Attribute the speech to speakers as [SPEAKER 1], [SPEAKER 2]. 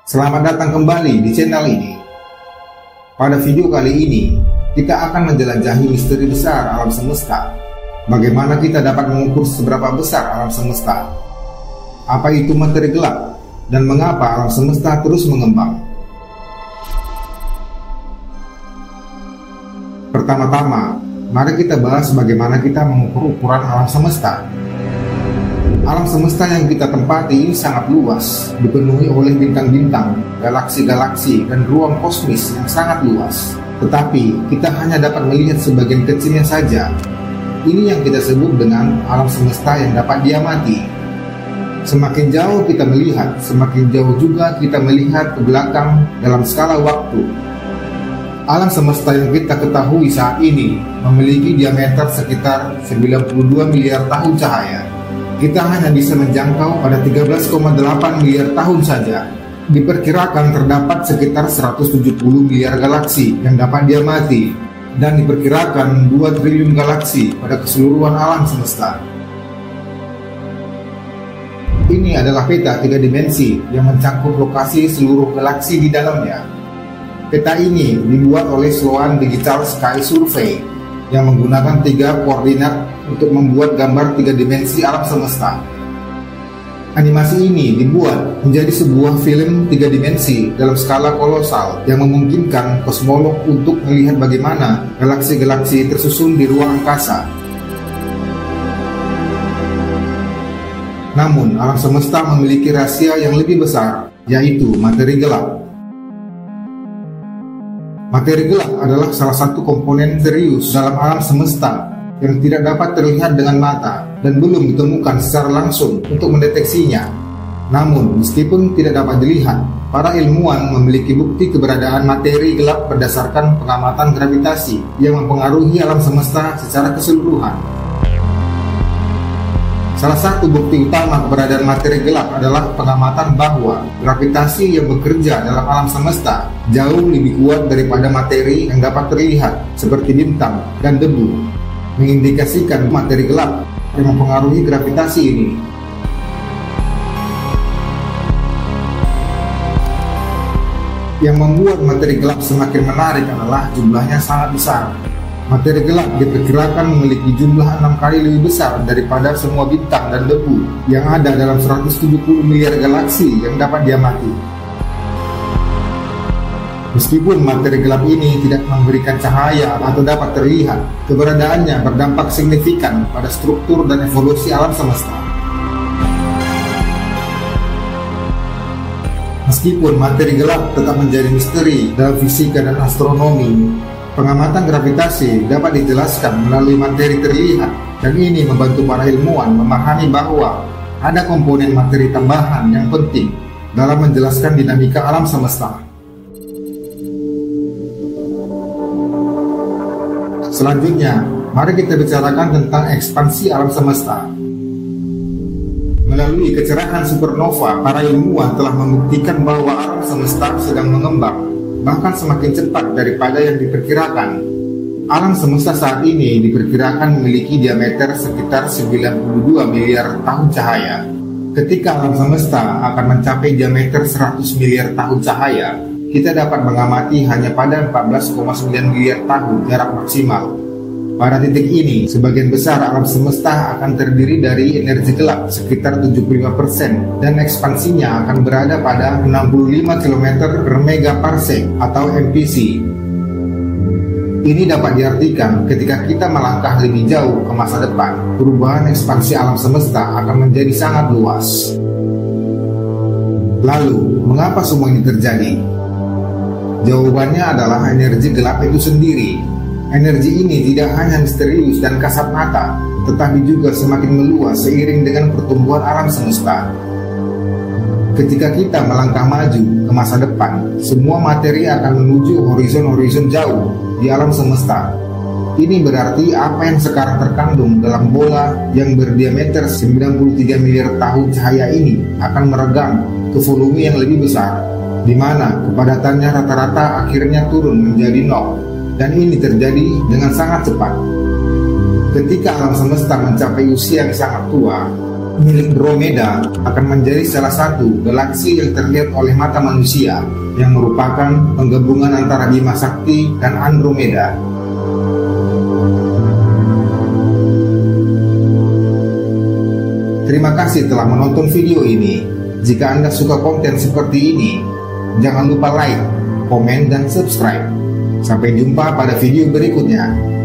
[SPEAKER 1] Selamat datang kembali di channel ini. Pada video kali ini, kita akan menjelajahi misteri besar alam semesta. Bagaimana kita dapat mengukur seberapa besar alam semesta? Apa itu materi gelap? Dan mengapa alam semesta terus mengembang? Pertama-tama, mari kita bahas bagaimana kita mengukur ukuran alam semesta. Alam semesta yang kita tempati ini sangat luas, dipenuhi oleh bintang-bintang, galaksi-galaksi, dan ruang kosmis yang sangat luas. Tetapi, kita hanya dapat melihat sebagian kecilnya saja. Ini yang kita sebut dengan alam semesta yang dapat diamati. Semakin jauh kita melihat, semakin jauh juga kita melihat ke belakang dalam skala waktu. Alam semesta yang kita ketahui saat ini memiliki diameter sekitar 92 miliar tahun cahaya. Kita hanya bisa menjangkau pada 13,8 miliar tahun saja. Diperkirakan terdapat sekitar 170 miliar galaksi yang dapat diamati, dan diperkirakan 2 triliun galaksi pada keseluruhan alam semesta. Ini adalah peta 3 dimensi yang mencakup lokasi seluruh galaksi di dalamnya. Peta ini dibuat oleh Sloan Digital Sky Survey yang menggunakan 3 koordinat untuk membuat gambar 3 dimensi alam semesta. Animasi ini dibuat menjadi sebuah film 3 dimensi dalam skala kolosal yang memungkinkan kosmolog untuk melihat bagaimana galaksi-galaksi tersusun di ruang angkasa. Namun, alam semesta memiliki rahasia yang lebih besar, yaitu materi gelap. Materi gelap adalah salah satu komponen serius dalam alam semesta yang tidak dapat terlihat dengan mata dan belum ditemukan secara langsung untuk mendeteksinya. Namun, meskipun tidak dapat dilihat, para ilmuwan memiliki bukti keberadaan materi gelap berdasarkan pengamatan gravitasi yang mempengaruhi alam semesta secara keseluruhan. Salah satu bukti utama keberadaan materi gelap adalah pengamatan bahwa gravitasi yang bekerja dalam alam semesta jauh lebih kuat daripada materi yang dapat terlihat seperti bintang dan debu, mengindikasikan materi gelap yang mempengaruhi gravitasi ini. Yang membuat materi gelap semakin menarik adalah jumlahnya sangat besar. Materi gelap diperkirakan memiliki jumlah 6 kali lebih besar daripada semua bintang dan debu yang ada dalam 170 miliar galaksi yang dapat diamati. Meskipun materi gelap ini tidak memberikan cahaya atau dapat terlihat, keberadaannya berdampak signifikan pada struktur dan evolusi alam semesta. Meskipun materi gelap tetap menjadi misteri dalam fisika dan astronomi, pengamatan gravitasi dapat dijelaskan melalui materi terlihat, dan ini membantu para ilmuwan memahami bahwa ada komponen materi tambahan yang penting dalam menjelaskan dinamika alam semesta. Selanjutnya, mari kita bicarakan tentang ekspansi alam semesta. Melalui kecerahan supernova, para ilmuwan telah membuktikan bahwa alam semesta sedang mengembang, bahkan semakin cepat daripada yang diperkirakan. Alam semesta saat ini diperkirakan memiliki diameter sekitar 92 miliar tahun cahaya. Ketika alam semesta akan mencapai diameter 100 miliar tahun cahaya, kita dapat mengamati hanya pada 14,9 miliar tahun jarak maksimal. Pada titik ini, sebagian besar alam semesta akan terdiri dari energi gelap sekitar 75% dan ekspansinya akan berada pada 65 km per megaparsec atau MPC. Ini dapat diartikan ketika kita melangkah lebih jauh ke masa depan, perubahan ekspansi alam semesta akan menjadi sangat luas. Lalu, mengapa semua ini terjadi? Jawabannya adalah energi gelap itu sendiri. Energi ini tidak hanya misterius dan kasat mata, tetapi juga semakin meluas seiring dengan pertumbuhan alam semesta. Ketika kita melangkah maju ke masa depan, semua materi akan menuju horizon-horizon jauh di alam semesta. Ini berarti apa yang sekarang terkandung dalam bola yang berdiameter 93 miliar tahun cahaya ini akan meregang ke volume yang lebih besar, di mana kepadatannya rata-rata akhirnya turun menjadi 0. Dan ini terjadi dengan sangat cepat. Ketika alam semesta mencapai usia yang sangat tua, milik Andromeda akan menjadi salah satu galaksi yang terlihat oleh mata manusia, yang merupakan penggabungan antara Bima Sakti dan Andromeda. Terima kasih telah menonton video ini. Jika Anda suka konten seperti ini, jangan lupa like, komen, dan subscribe. Sampai jumpa pada video berikutnya.